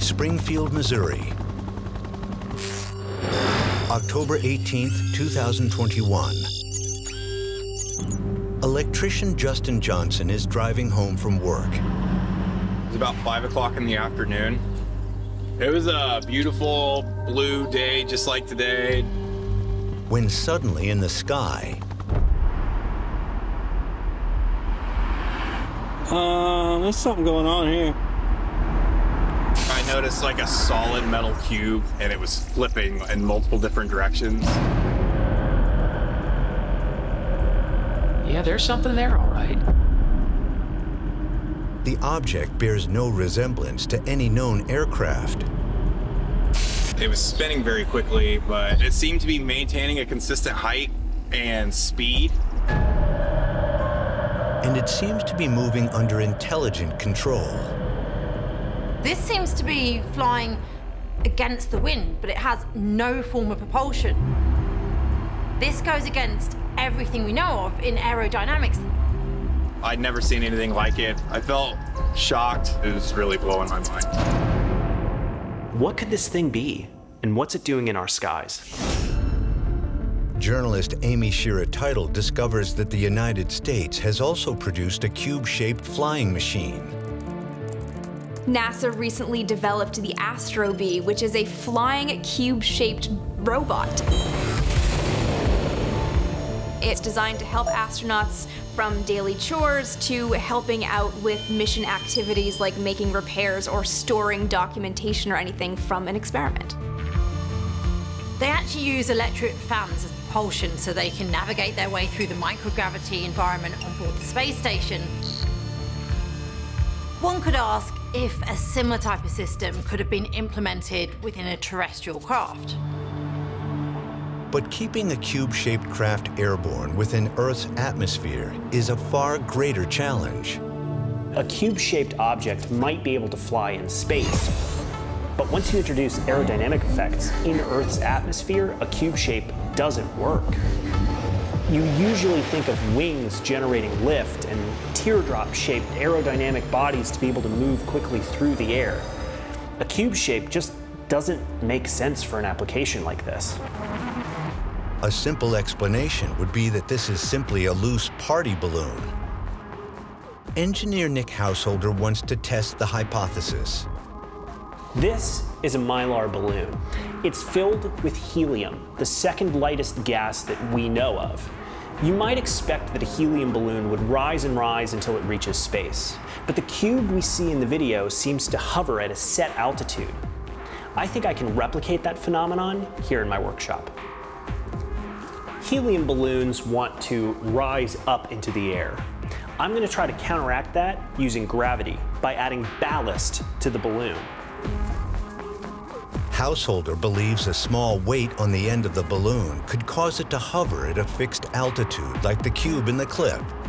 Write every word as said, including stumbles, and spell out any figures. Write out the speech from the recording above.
Springfield, Missouri. October eighteenth, two thousand twenty-one. Electrician Justin Johnson is driving home from work. It was about five o'clock in the afternoon. It was a beautiful blue day, just like today. When suddenly in the sky, Uh, there's something going on here. I noticed like a solid metal cube, and it was flipping in multiple different directions. Yeah, there's something there, all right. the object bears no resemblance to any known aircraft. It was spinning very quickly, but it seemed to be maintaining a consistent height and speed. And it seems to be moving under intelligent control. This seems to be flying against the wind, but it has no form of propulsion. This goes against everything we know of in aerodynamics. I'd never seen anything like it. I felt shocked. It was really blowing my mind. What could this thing be? And what's it doing in our skies? Journalist Amy Shira Teitel discovers that the United States has also produced a cube-shaped flying machine. NASA recently developed the Astrobee, which is a flying cube-shaped robot. It's designed to help astronauts from daily chores to helping out with mission activities like making repairs or storing documentation or anything from an experiment. They actually use electric fans as propulsion so they can navigate their way through the microgravity environment on board the space station. One could ask if a similar type of system could have been implemented within a terrestrial craft. But keeping a cube-shaped craft airborne within Earth's atmosphere is a far greater challenge. A cube-shaped object might be able to fly in space, but once you introduce aerodynamic effects in Earth's atmosphere, a cube shape doesn't work. You usually think of wings generating lift and teardrop-shaped aerodynamic bodies to be able to move quickly through the air. A cube shape just doesn't make sense for an application like this. A simple explanation would be that this is simply a loose party balloon. Engineer Nick Householder wants to test the hypothesis. This is a Mylar balloon. It's filled with helium, the second lightest gas that we know of. You might expect that a helium balloon would rise and rise until it reaches space, but the cube we see in the video seems to hover at a set altitude. I think I can replicate that phenomenon here in my workshop. Helium balloons want to rise up into the air. I'm going to try to counteract that using gravity by adding ballast to the balloon. Householder believes a small weight on the end of the balloon could cause it to hover at a fixed altitude like the cube in the clip.